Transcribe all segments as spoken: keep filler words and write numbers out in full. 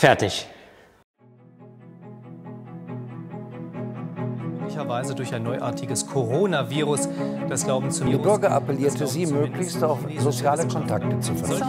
Fertig. Möglicherweise durch ein neuartiges Coronavirus. Das glauben Die Bürger appellierte sie, möglichst auf soziale Kontakte zu verzichten.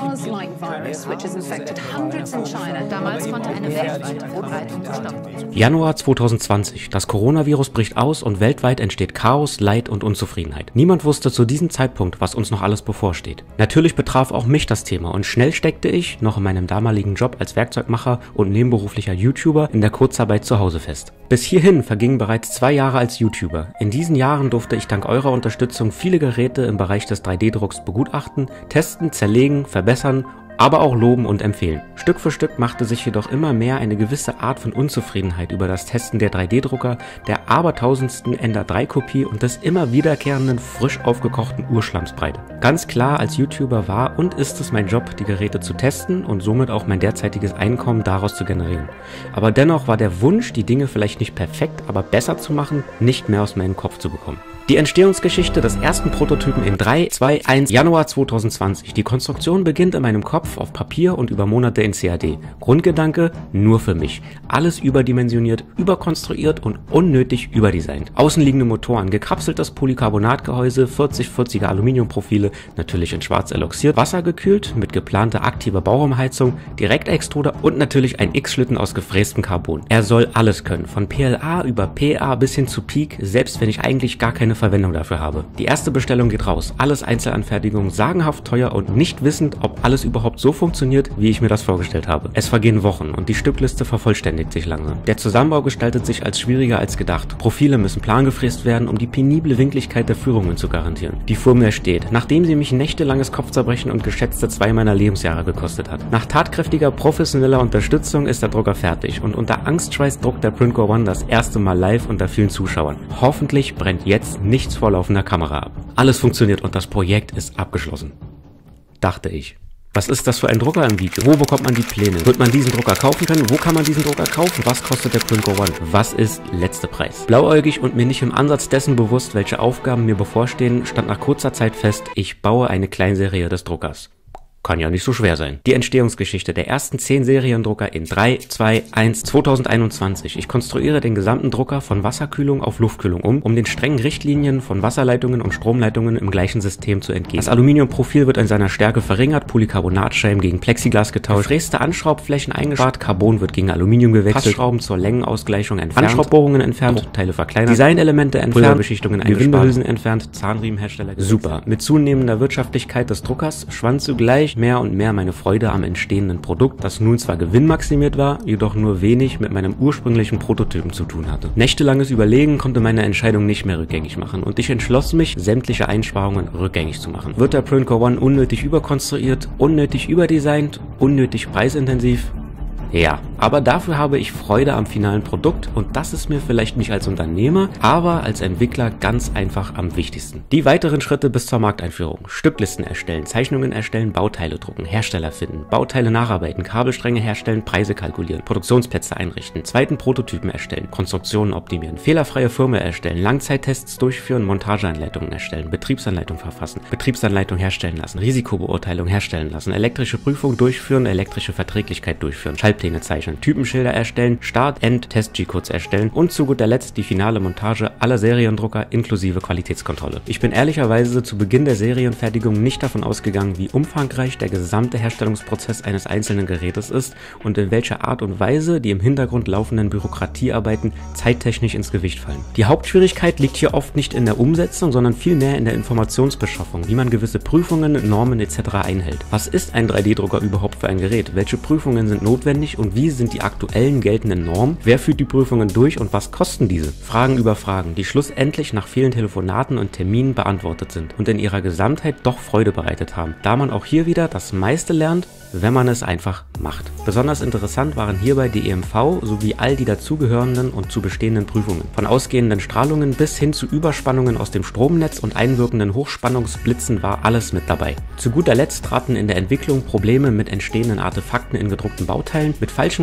Damals konnte eine weltweite Verbreitung gestoppt werden. Januar zweitausendzwanzig. Das Coronavirus bricht aus und weltweit entsteht Chaos, Leid und Unzufriedenheit. Niemand wusste zu diesem Zeitpunkt, was uns noch alles bevorsteht. Natürlich betraf auch mich das Thema und schnell steckte ich, noch in meinem damaligen Job als Werkzeugmacher und nebenberuflicher YouTuber, in der Kurzarbeit zu Hause fest. Bis hierhin vergingen bereits zwei Jahre als YouTuber. In diesen Jahren durfte ich dank eurer Unterstützung viele Geräte im Bereich des drei D Drucks begutachten, testen, zerlegen, verbessern, aber auch loben und empfehlen. Stück für Stück machte sich jedoch immer mehr eine gewisse Art von Unzufriedenheit über das Testen der drei D Drucker, der abertausendsten Ender drei Kopie und des immer wiederkehrenden, frisch aufgekochten Urschlamms breit. Ganz klar, als YouTuber war und ist es mein Job, die Geräte zu testen und somit auch mein derzeitiges Einkommen daraus zu generieren. Aber dennoch war der Wunsch, die Dinge vielleicht nicht perfekt, aber besser zu machen, nicht mehr aus meinem Kopf zu bekommen. Die Entstehungsgeschichte des ersten Prototypen in drei, zwei, eins, Januar zweitausendzwanzig. Die Konstruktion beginnt in meinem Kopf auf Papier und über Monate in C A D. Grundgedanke, nur für mich. Alles überdimensioniert, überkonstruiert und unnötig überdesignt. Außenliegende Motoren, gekapseltes Polycarbonatgehäuse, vierzig vierziger Aluminiumprofile, natürlich in schwarz eloxiert, wassergekühlt, mit geplanter aktiver Bauraumheizung, Direktextruder und natürlich ein X-Schlitten aus gefrästem Carbon. Er soll alles können, von P L A über P A bis hin zu Peak, selbst wenn ich eigentlich gar keine Verwendung dafür habe. Die erste Bestellung geht raus. Alles Einzelanfertigung, sagenhaft teuer und nicht wissend, ob alles überhaupt so funktioniert, wie ich mir das vorgestellt habe. Es vergehen Wochen und die Stückliste vervollständigt sich langsam. Der Zusammenbau gestaltet sich als schwieriger als gedacht. Profile müssen plangefräst werden, um die penible Winkligkeit der Führungen zu garantieren. Die Firmware steht, nachdem sie mich nächtelanges Kopfzerbrechen und geschätzte zwei meiner Lebensjahre gekostet hat. Nach tatkräftiger, professioneller Unterstützung ist der Drucker fertig und unter Angstschweiß druckt der Printcore One das erste Mal live unter vielen Zuschauern. Hoffentlich brennt jetzt nichts vor laufender Kamera ab. Alles funktioniert und das Projekt ist abgeschlossen. Dachte ich. Was ist das für ein Drucker im Video? Wo bekommt man die Pläne? Wird man diesen Drucker kaufen können? Wo kann man diesen Drucker kaufen? Was kostet der Printcore One? Was ist letzter Preis? Blauäugig und mir nicht im Ansatz dessen bewusst, welche Aufgaben mir bevorstehen, stand nach kurzer Zeit fest, ich baue eine Kleinserie des Druckers. Kann ja nicht so schwer sein. Die Entstehungsgeschichte der ersten zehn Seriendrucker in drei, zwei, eins, zweitausendeinundzwanzig. Ich konstruiere den gesamten Drucker von Wasserkühlung auf Luftkühlung um, um den strengen Richtlinien von Wasserleitungen und Stromleitungen im gleichen System zu entgehen. Das Aluminiumprofil wird in seiner Stärke verringert, Polycarbonatscheiben gegen Plexiglas getauscht, gefräste Anschraubflächen eingespart, Carbon wird gegen Aluminium gewechselt, Passschrauben zur Längenausgleichung entfernt, Anschraubbohrungen entfernt, Bruchteile verkleinert, Designelemente entfernt, Pulverbeschichtungen eingespart, Gewindehülsen entfernt, Zahnriemenhersteller gewechselt. Super. Mit zunehmender Wirtschaftlichkeit des Druckers schwand zugleich mehr und mehr meine Freude am entstehenden Produkt, das nun zwar gewinnmaximiert war, jedoch nur wenig mit meinem ursprünglichen Prototypen zu tun hatte. Nächtelanges Überlegen konnte meine Entscheidung nicht mehr rückgängig machen und ich entschloss mich, sämtliche Einsparungen rückgängig zu machen. Wird der Printcore One unnötig überkonstruiert, unnötig überdesignt, unnötig preisintensiv? Ja, aber dafür habe ich Freude am finalen Produkt und das ist mir vielleicht nicht als Unternehmer, aber als Entwickler ganz einfach am wichtigsten. Die weiteren Schritte bis zur Markteinführung. Stücklisten erstellen, Zeichnungen erstellen, Bauteile drucken, Hersteller finden, Bauteile nacharbeiten, Kabelstränge herstellen, Preise kalkulieren, Produktionsplätze einrichten, zweiten Prototypen erstellen, Konstruktionen optimieren, fehlerfreie Firmware erstellen, Langzeittests durchführen, Montageanleitungen erstellen, Betriebsanleitung verfassen, Betriebsanleitung herstellen lassen, Risikobeurteilung herstellen lassen, elektrische Prüfung durchführen, elektrische Verträglichkeit durchführen, Schaltpläne zeichnen, Typenschilder erstellen, Start-End-Test-G-Codes erstellen und zu guter Letzt die finale Montage aller Seriendrucker inklusive Qualitätskontrolle. Ich bin ehrlicherweise zu Beginn der Serienfertigung nicht davon ausgegangen, wie umfangreich der gesamte Herstellungsprozess eines einzelnen Gerätes ist und in welcher Art und Weise die im Hintergrund laufenden Bürokratiearbeiten zeittechnisch ins Gewicht fallen. Die Hauptschwierigkeit liegt hier oft nicht in der Umsetzung, sondern vielmehr in der Informationsbeschaffung, wie man gewisse Prüfungen, Normen et cetera einhält. Was ist ein drei D Drucker überhaupt für ein Gerät? Welche Prüfungen sind notwendig und wie sind die aktuellen geltenden Normen? Wer führt die Prüfungen durch und was kosten diese? Fragen über Fragen, die schlussendlich nach vielen Telefonaten und Terminen beantwortet sind und in ihrer Gesamtheit doch Freude bereitet haben, da man auch hier wieder das meiste lernt, wenn man es einfach macht. Besonders interessant waren hierbei die E M V sowie all die dazugehörenden und zu bestehenden Prüfungen. Von ausgehenden Strahlungen bis hin zu Überspannungen aus dem Stromnetz und einwirkenden Hochspannungsblitzen war alles mit dabei. Zu guter Letzt traten in der Entwicklung Probleme mit entstehenden Artefakten in gedruckten Bauteilen, mit falschen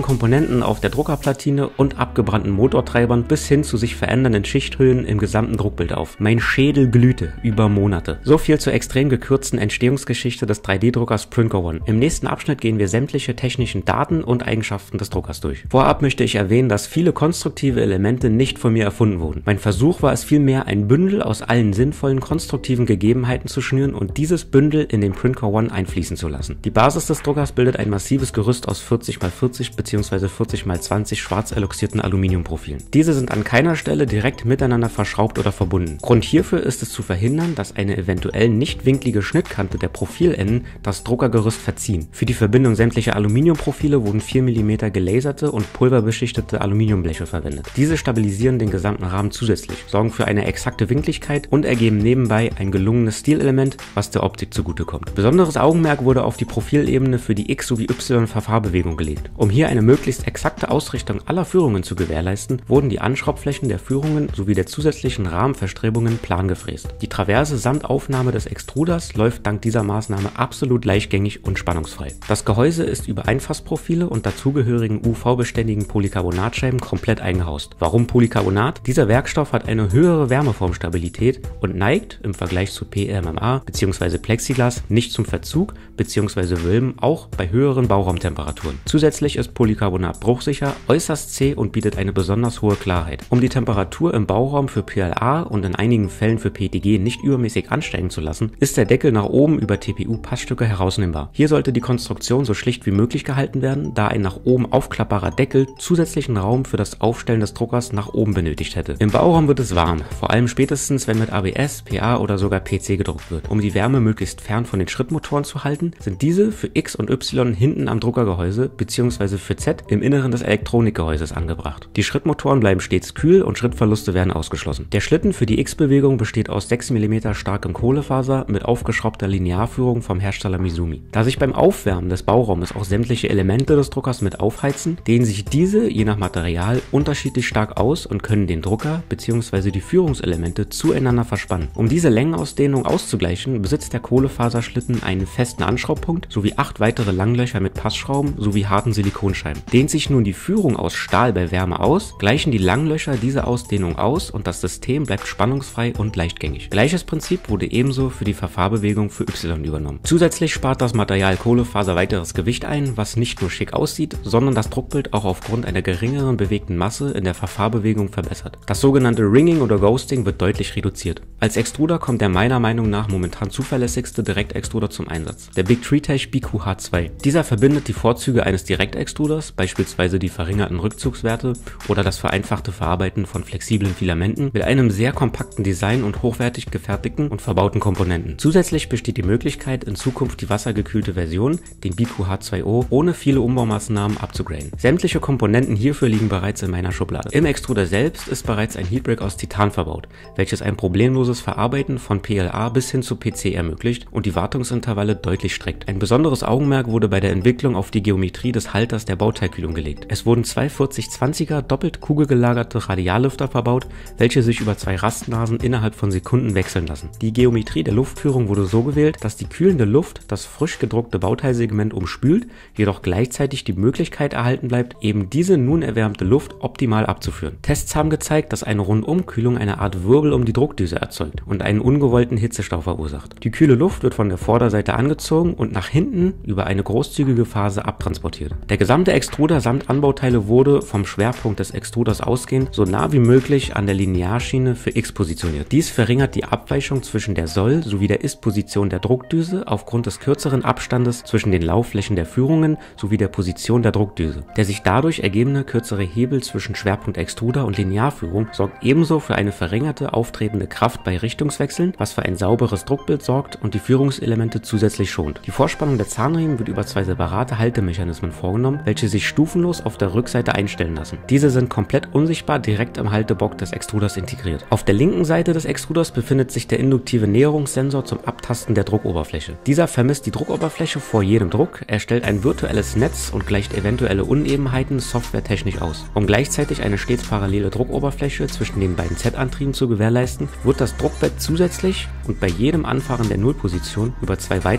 kaputten Komponenten auf der Druckerplatine und abgebrannten Motortreibern bis hin zu sich verändernden Schichthöhen im gesamten Druckbild auf. Mein Schädel glühte über Monate. So viel zur extrem gekürzten Entstehungsgeschichte des drei D Druckers Printco One. Im nächsten Abschnitt gehen wir sämtliche technischen Daten und Eigenschaften des Druckers durch. Vorab möchte ich erwähnen, dass viele konstruktive Elemente nicht von mir erfunden wurden. Mein Versuch war es vielmehr, ein Bündel aus allen sinnvollen konstruktiven Gegebenheiten zu schnüren und dieses Bündel in den Printco One einfließen zu lassen. Die Basis des Druckers bildet ein massives Gerüst aus vierzig mal vierzig bzw. vierzig mal zwanzig schwarz eloxierten Aluminiumprofilen. Diese sind an keiner Stelle direkt miteinander verschraubt oder verbunden. Grund hierfür ist es zu verhindern, dass eine eventuell nicht winklige Schnittkante der Profilenden das Druckergerüst verziehen. Für die Verbindung sämtlicher Aluminiumprofile wurden vier Millimeter gelaserte und pulverbeschichtete Aluminiumbleche verwendet. Diese stabilisieren den gesamten Rahmen zusätzlich, sorgen für eine exakte Winkligkeit und ergeben nebenbei ein gelungenes Stilelement, was der Optik zugutekommt. Besonderes Augenmerk wurde auf die Profilebene für die X- sowie Y-Verfahrbewegung gelegt. Um hier eine möglichst exakte Ausrichtung aller Führungen zu gewährleisten, wurden die Anschraubflächen der Führungen sowie der zusätzlichen Rahmenverstrebungen plan gefräst. Die Traverse samt Aufnahme des Extruders läuft dank dieser Maßnahme absolut leichtgängig und spannungsfrei. Das Gehäuse ist über Einfassprofile und dazugehörigen U V-beständigen Polycarbonatscheiben komplett eingehaust. Warum Polycarbonat? Dieser Werkstoff hat eine höhere Wärmeformstabilität und neigt im Vergleich zu P M M A bzw. Plexiglas nicht zum Verzug bzw. Wölben, auch bei höheren Bauraumtemperaturen. Zusätzlich ist Polycarbonat bruchsicher, äußerst zäh und bietet eine besonders hohe Klarheit. Um die Temperatur im Bauraum für P L A und in einigen Fällen für P E T G nicht übermäßig ansteigen zu lassen, ist der Deckel nach oben über T P U-Passstücke herausnehmbar. Hier sollte die Konstruktion so schlicht wie möglich gehalten werden, da ein nach oben aufklappbarer Deckel zusätzlichen Raum für das Aufstellen des Druckers nach oben benötigt hätte. Im Bauraum wird es warm, vor allem spätestens, wenn mit A B S, P A oder sogar P C gedruckt wird. Um die Wärme möglichst fern von den Schrittmotoren zu halten, sind diese für X und Y hinten am Druckergehäuse bzw. für Z im Inneren des Elektronikgehäuses angebracht. Die Schrittmotoren bleiben stets kühl und Schrittverluste werden ausgeschlossen. Der Schlitten für die X-Bewegung besteht aus sechs Millimeter starkem Kohlefaser mit aufgeschraubter Linearführung vom Hersteller Mizumi. Da sich beim Aufwärmen des Bauraumes auch sämtliche Elemente des Druckers mit aufheizen, dehnen sich diese je nach Material unterschiedlich stark aus und können den Drucker bzw. die Führungselemente zueinander verspannen. Um diese Längenausdehnung auszugleichen, besitzt der Kohlefaserschlitten einen festen Anschraubpunkt sowie acht weitere Langlöcher mit Passschrauben sowie harten Silikonscheiben. Dehnt sich nun die Führung aus Stahl bei Wärme aus, gleichen die Langlöcher diese Ausdehnung aus und das System bleibt spannungsfrei und leichtgängig. Gleiches Prinzip wurde ebenso für die Verfahrbewegung für Y übernommen. Zusätzlich spart das Material Kohlefaser weiteres Gewicht ein, was nicht nur schick aussieht, sondern das Druckbild auch aufgrund einer geringeren bewegten Masse in der Verfahrbewegung verbessert. Das sogenannte Ringing oder Ghosting wird deutlich reduziert. Als Extruder kommt der meiner Meinung nach momentan zuverlässigste Direktextruder zum Einsatz, der Big Tree Tech B Q H zwei. Dieser verbindet die Vorzüge eines Direktextruders, beispielsweise die verringerten Rückzugswerte oder das vereinfachte Verarbeiten von flexiblen Filamenten, mit einem sehr kompakten Design und hochwertig gefertigten und verbauten Komponenten. Zusätzlich besteht die Möglichkeit, in Zukunft die wassergekühlte Version, den B Q H zwei O, ohne viele Umbaumaßnahmen abzugraden. Sämtliche Komponenten hierfür liegen bereits in meiner Schublade. Im Extruder selbst ist bereits ein Heatbrick aus Titan verbaut, welches ein problemloses Verarbeiten von P L A bis hin zu P C ermöglicht und die Wartungsintervalle deutlich streckt. Ein besonderes Augenmerk wurde bei der Entwicklung auf die Geometrie des Halters der Bauteilkühlung gelegt. Es wurden zwei vierzig zwanziger doppelt kugelgelagerte Radiallüfter verbaut, welche sich über zwei Rastnasen innerhalb von Sekunden wechseln lassen. Die Geometrie der Luftführung wurde so gewählt, dass die kühlende Luft das frisch gedruckte Bauteilsegment umspült, jedoch gleichzeitig die Möglichkeit erhalten bleibt, eben diese nun erwärmte Luft optimal abzuführen. Tests haben gezeigt, dass eine Rundumkühlung eine Art Wirbel um die Druckdüse erzeugt und einen ungewollten Hitzestau verursacht. Die kühle Luft wird von der Vorderseite angezogen und nach hinten über eine großzügige Phase abtransportiert. Der gesamte Extruder samt Anbauteile wurde vom Schwerpunkt des Extruders ausgehend so nah wie möglich an der Linearschiene für X positioniert. Dies verringert die Abweichung zwischen der Soll- sowie der Ist-Position der Druckdüse aufgrund des kürzeren Abstandes zwischen den Laufflächen der Führungen sowie der Position der Druckdüse. Der sich dadurch ergebende kürzere Hebel zwischen Schwerpunkt Extruder und Linearführung sorgt ebenso für eine verringerte auftretende Kraft bei Richtungswechseln, was für ein sauberes Druckbild sorgt und die Führungselemente zusätzlich schont. Die Vorspannung der Zahnriemen wird über zwei separate Haltemechanismen vorgenommen, welche sich stufenlos auf der Rückseite einstellen lassen. Diese sind komplett unsichtbar direkt im Haltebock des Extruders integriert. Auf der linken Seite des Extruders befindet sich der induktive Näherungssensor zum Abtasten der Druckoberfläche. Dieser vermisst die Druckoberfläche vor jedem Druck, erstellt ein virtuelles Netz und gleicht eventuelle Unebenheiten softwaretechnisch aus. Um gleichzeitig eine stets parallele Druckoberfläche zwischen den beiden Z-Antrieben zu gewährleisten, wird das Druckbett zusätzlich und bei jedem Anfahren der Nullposition über zwei weitere Näherungssensoren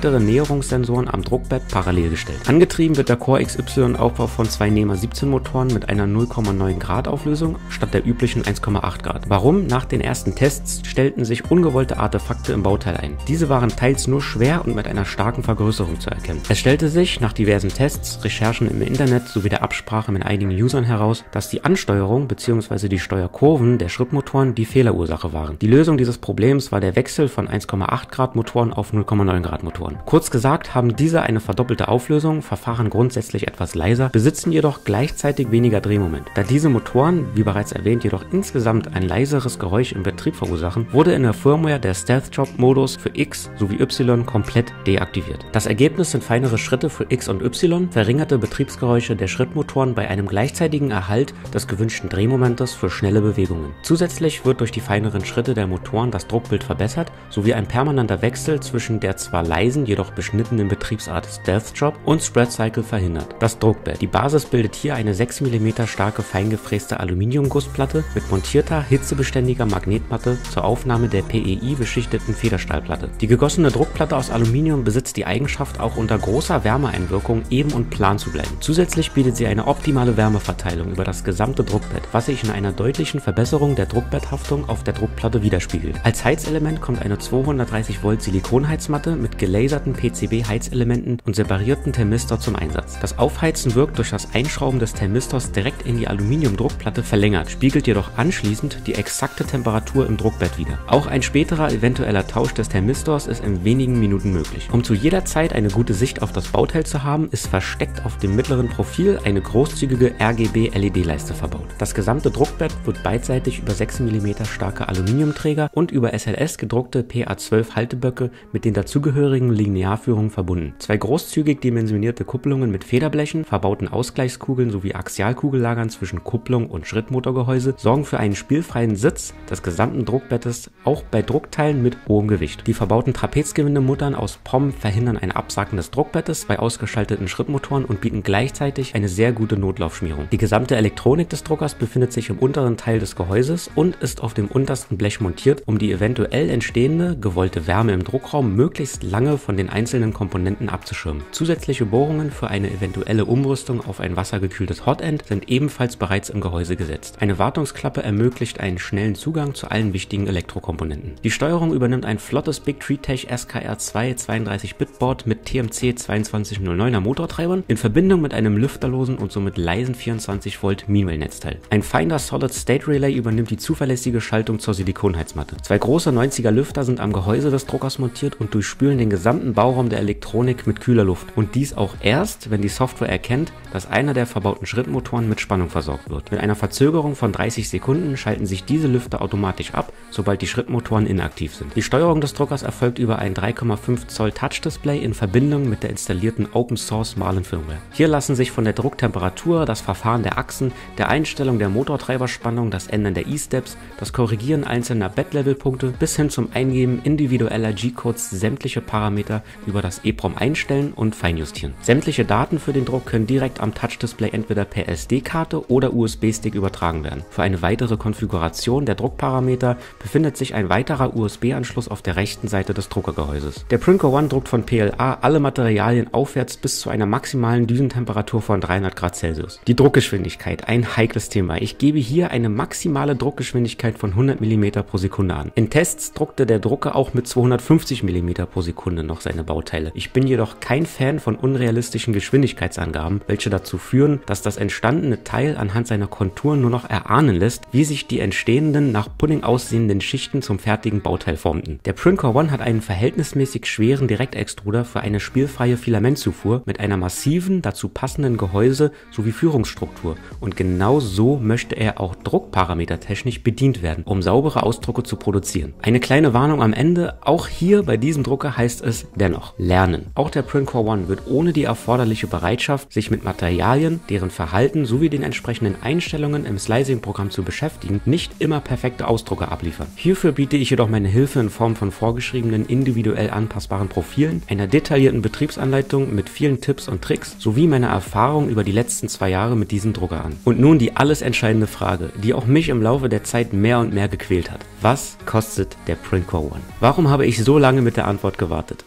Näherungssensoren am Druckbett parallel gestellt. Angetrieben wird der Core X Y-Aufbau von zwei NEMA siebzehn Motoren mit einer null Komma neun Grad Auflösung statt der üblichen eins Komma acht Grad. Warum? Nach den ersten Tests stellten sich ungewollte Artefakte im Bauteil ein. Diese waren teils nur schwer und mit einer starken Vergrößerung zu erkennen. Es stellte sich nach diversen Tests, Recherchen im Internet sowie der Absprache mit einigen Usern heraus, dass die Ansteuerung bzw. die Steuerkurven der Schrittmotoren die Fehlerursache waren. Die Lösung dieses Problems war der Wechsel von eins Komma acht Grad Motoren auf null Komma neun Grad Motoren. Kurz gesagt haben diese eine verdoppelte Auflösung, verfahren grundsätzlich etwas leiser, besitzen jedoch gleichzeitig weniger Drehmoment. Da diese Motoren, wie bereits erwähnt, jedoch insgesamt ein leiseres Geräusch im Betrieb verursachen, wurde in der Firmware der Stealth-Job-Modus für X sowie Y komplett deaktiviert. Das Ergebnis sind feinere Schritte für X und Y, verringerte Betriebsgeräusche der Schrittmotoren bei einem gleichzeitigen Erhalt des gewünschten Drehmomentes für schnelle Bewegungen. Zusätzlich wird durch die feineren Schritte der Motoren das Druckbild verbessert, sowie ein permanenter Wechsel zwischen der zwar leisen, jedoch beschnittenen Betriebsart Stealth-Job und Spread Cycle verhindert. Das Druckbett. Die Basis bildet hier eine sechs Millimeter starke feingefräste Aluminiumgussplatte mit montierter, hitzebeständiger Magnetmatte zur Aufnahme der P E I-beschichteten Federstahlplatte. Die gegossene Druckplatte aus Aluminium besitzt die Eigenschaft, auch unter großer Wärmeeinwirkung eben und plan zu bleiben. Zusätzlich bietet sie eine optimale Wärmeverteilung über das gesamte Druckbett, was sich in einer deutlichen Verbesserung der Druckbetthaftung auf der Druckplatte widerspiegelt. Als Heizelement kommt eine zweihundertdreißig Volt Silikonheizmatte mit gelaserten P C B-Heizelementen und separierten Thermistor zum Einsatz. Das Aufheizen wirkt durch das Einschrauben des Thermistors direkt in die Aluminiumdruckplatte verlängert, spiegelt jedoch anschließend die exakte Temperatur im Druckbett wider. Auch ein späterer eventueller Tausch des Thermistors ist in wenigen Minuten möglich. Um zu jeder Zeit eine gute Sicht auf das Bauteil zu haben, ist versteckt auf dem mittleren Profil eine großzügige R G B-L E D-Leiste verbaut. Das gesamte Druckbett wird beidseitig über sechs Millimeter starke Aluminiumträger und über S L S gedruckte P A zwölf Halteböcke mit den dazugehörigen Linearführungen verbunden. Zwei großzügig dimensionierte Kupplungen mit Federblechen, verbauten Ausgleichskugeln sowie Axialkugellagern zwischen Kupplung und Schrittmotorgehäuse sorgen für einen spielfreien Sitz des gesamten Druckbettes, auch bei Druckteilen mit hohem Gewicht. Die verbauten Trapezgewindemuttern aus P O M verhindern ein Absacken des Druckbettes bei ausgeschalteten Schrittmotoren und bieten gleichzeitig eine sehr gute Notlaufschmierung. Die gesamte Elektronik des Druckers befindet sich im unteren Teil des Gehäuses und ist auf dem untersten Blech montiert, um die eventuell entstehende, gewollte Wärme im Druckraum möglichst lange von den einzelnen Komponenten abzuschirmen. Zusätzliche Bohrungen für eine eventuelle Umrüstung auf ein wassergekühltes Hotend sind ebenfalls bereits im Gehäuse gesetzt. Eine Wartungsklappe ermöglicht einen schnellen Zugang zu allen wichtigen Elektrokomponenten. Die Steuerung übernimmt ein flottes Big Tree Tech S K R zwei zweiunddreißig Bit Board mit T M C zweiundzwanzig null neuner Motortreibern in Verbindung mit einem lüfterlosen und somit leisen vierundzwanzig Volt Meanwheel-Netzteil. Ein Finder Solid State Relay übernimmt die zuverlässige Schaltung zur Silikonheizmatte. Zwei große neunziger Lüfter sind am Gehäuse des Druckers montiert und durchspülen den gesamten Bauraum der Elektronik mit kühler Luft. Und dies auch erst, wenn die Software erkennt, dass einer der verbauten Schrittmotoren mit Spannung versorgt wird. Mit einer Verzögerung von dreißig Sekunden schalten sich diese Lüfter automatisch ab, sobald die Schrittmotoren inaktiv sind. Die Steuerung des Druckers erfolgt über ein drei Komma fünf Zoll Touch-Display in Verbindung mit der installierten Open-Source Marlin Firmware. Hier lassen sich von der Drucktemperatur, das Verfahren der Achsen, der Einstellung der Motortreiberspannung, das Ändern der E-Steps, das Korrigieren einzelner Bettlevelpunkte bis hin zum Eingeben individueller G-Codes sämtliche Parameter über das EEPROM einstellen und feinjustieren. Sämtliche Daten für den Druck können direkt am Touch-Display entweder per S D-Karte oder U S B-Stick übertragen werden. Für eine weitere Konfiguration der Druckparameter befindet sich ein weiterer U S B-Anschluss auf der rechten Seite des Druckergehäuses. Der Princo One druckt von P L A alle Materialien aufwärts bis zu einer maximalen Düsentemperatur von dreihundert Grad Celsius. Die Druckgeschwindigkeit, ein heikles Thema. Ich gebe hier eine maximale Druckgeschwindigkeit von hundert Millimeter pro Sekunde an. In Tests druckte der Drucker auch mit zweihundertfünfzig Millimeter pro Sekunde noch seine Bauteile. Ich bin jedoch kein Fan von unrealistischen Geschwindigkeitsangaben, welche dazu führen, dass das entstandene Teil anhand seiner Konturen nur noch erahnen lässt, wie sich die entstehenden, nach Pudding aussehenden Schichten zum fertigen Bauteil formten. Der Princo One hat einen verhältnismäßig schweren Direktextruder für eine spielfreie Filamentzufuhr mit einer massiven, dazu passenden Gehäuse sowie Führungsstruktur, und genau so möchte er auch druckparametertechnisch bedient werden, um saubere Ausdrucke zu produzieren. Eine kleine Warnung am Ende: Auch hier bei diesem Drucker heißt es dennoch lernen. Auch der Princo One wird ohne die erforderliche Bereitschaft, sich mit Materialien, deren Verhalten sowie den entsprechenden Einstellungen im Slicing-Programm zu beschäftigen, nicht immer perfekte Ausdrucke abliefern. Hierfür biete ich jedoch meine Hilfe in Form von vorgeschriebenen, individuell anpassbaren Profilen, einer detaillierten Betriebsanleitung mit vielen Tipps und Tricks sowie meiner Erfahrung über die letzten zwei Jahre mit diesem Drucker an. Und nun die alles entscheidende Frage, die auch mich im Laufe der Zeit mehr und mehr gequält hat. Was kostet der Princo One? Warum habe ich so lange mit der Antwort gewartet? Um es ganz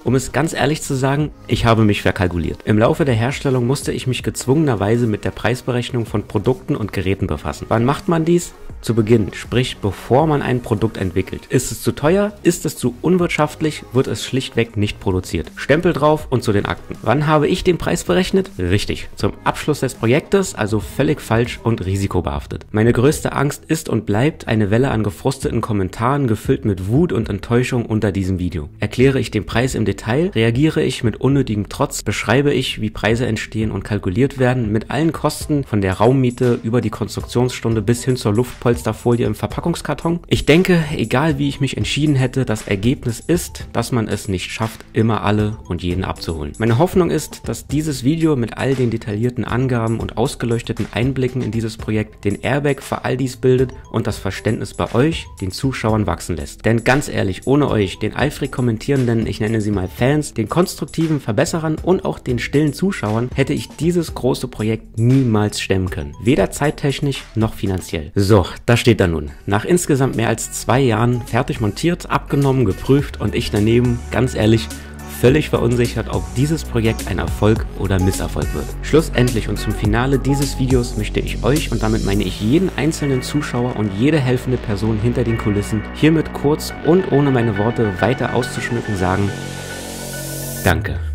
ganz ehrlich zu sagen, ich habe mich verkalkuliert. Im Laufe der Herstellung musste ich mich gezwungenerweise mit der Preisberechnung von Produkten und Geräten befassen. Wann macht man dies? Zu Beginn, sprich bevor man ein Produkt entwickelt. Ist es zu teuer? Ist es zu unwirtschaftlich? Wird es schlichtweg nicht produziert? Stempel drauf und zu den Akten. Wann habe ich den Preis berechnet? Richtig, zum Abschluss des Projektes, also völlig falsch und risikobehaftet. Meine größte Angst ist und bleibt eine Welle an gefrusteten Kommentaren, gefüllt mit Wut und Enttäuschung unter diesem Video. Erkläre ich den Preis im Detail? Reagiere ich mit unnötigem Trotz? Beschreibe ich, wie Preise entstehen und kalkuliert werden, mit allen Kosten von der Raummiete über die Konstruktionsstunde bis hin zur Luftpolsterfolie im Verpackungskarton? Ich denke, egal wie ich mich entschieden hätte, das Ergebnis ist, dass man es nicht schafft, immer alle und jeden abzuholen. Meine Hoffnung ist, dass dieses Video mit all den detaillierten Angaben und ausgeleuchteten Einblicken in dieses Projekt den Airbag für all dies bildet und das Verständnis bei euch, den Zuschauern, wachsen lässt. Denn ganz ehrlich, ohne euch, den eifrig kommentierenden, ich nenne sie mal Fans, den konstruktiven Verbesserern und auch den stillen Zuschauern, hätte ich dieses große Projekt niemals stemmen können. Weder zeittechnisch noch finanziell. So, da steht er nun. Nach insgesamt mehr als zwei Jahren fertig montiert, abgenommen, geprüft und ich daneben, ganz ehrlich, völlig verunsichert, ob dieses Projekt ein Erfolg oder Misserfolg wird. Schlussendlich und zum Finale dieses Videos möchte ich euch, und damit meine ich jeden einzelnen Zuschauer und jede helfende Person hinter den Kulissen, hiermit kurz und ohne meine Worte weiter auszuschmücken sagen: Danke.